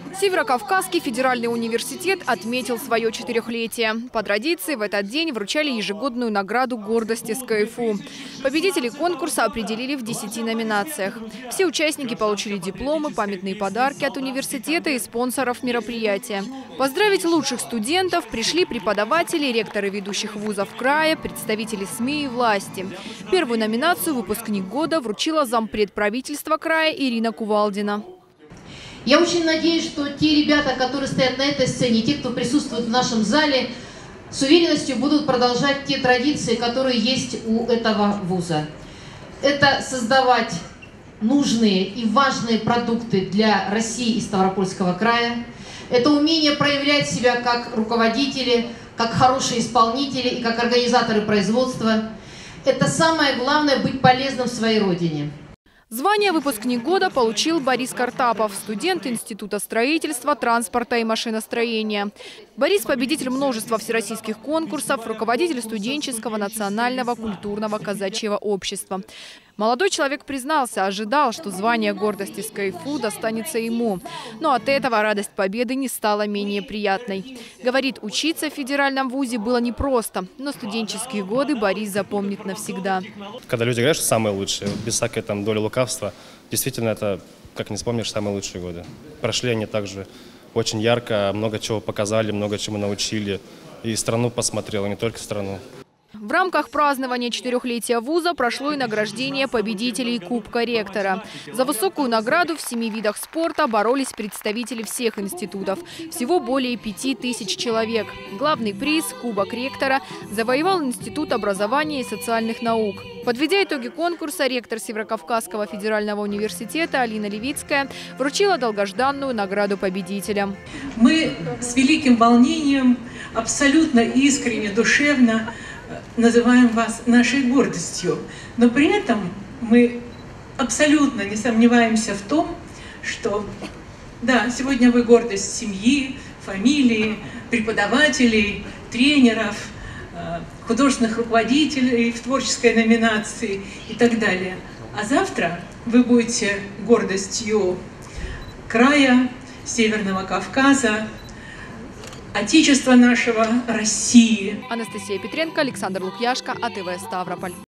Северокавказский федеральный университет отметил свое 4-летие. По традиции в этот день вручали ежегодную награду гордости СКФУ. Победителей конкурса определили в 10 номинациях. Все участники получили дипломы, памятные подарки от университета и спонсоров мероприятия. Поздравить лучших студентов пришли преподаватели, ректоры ведущих вузов края, представители СМИ и власти. Первую номинацию «Выпускник года» вручила зампред правительства края Ирина Кувалдина. Я очень надеюсь, что те ребята, которые стоят на этой сцене, те, кто присутствует в нашем зале, с уверенностью будут продолжать те традиции, которые есть у этого вуза. Это создавать нужные и важные продукты для России и Ставропольского края. Это умение проявлять себя как руководители, как хорошие исполнители и как организаторы производства. Это самое главное — быть полезным в своей родине. Звание «Выпускник года» получил Борис Картапов, студент Института строительства, транспорта и машиностроения. Борис – победитель множества всероссийских конкурсов, руководитель студенческого национального культурного казачьего общества. Молодой человек признался, ожидал, что звание гордости СКФУ достанется ему. Но от этого радость победы не стала менее приятной. Говорит, учиться в федеральном вузе было непросто, но студенческие годы Борис запомнит навсегда. Когда люди говорят, что самые лучшие, без всякой там доли лукавства, действительно это, как не вспомнишь, самые лучшие годы. Прошли они также очень ярко, много чего показали, много чему научили. И страну посмотрела, не только страну. В рамках празднования 4-летия вуза прошло и награждение победителей Кубка ректора. За высокую награду в 7 видах спорта боролись представители всех институтов. Всего более 5000 человек. Главный приз – Кубок ректора – завоевал Институт образования и социальных наук. Подведя итоги конкурса, ректор Северокавказского федерального университета Алина Левицкая вручила долгожданную награду победителям. Мы с великим волнением, абсолютно искренне, душевно называем вас нашей гордостью, но при этом мы абсолютно не сомневаемся в том, что да, сегодня вы гордость семьи, фамилии, преподавателей, тренеров, художественных руководителей в творческой номинации и так далее. А завтра вы будете гордостью края, Северного Кавказа, Отечества нашего, России. Анастасия Петренко, Александр Лукьяшко, АТВ Ставрополь.